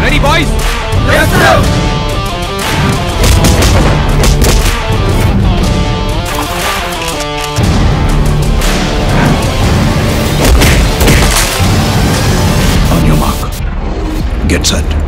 Ready, boys? Yes, sir! On your mark. Get set.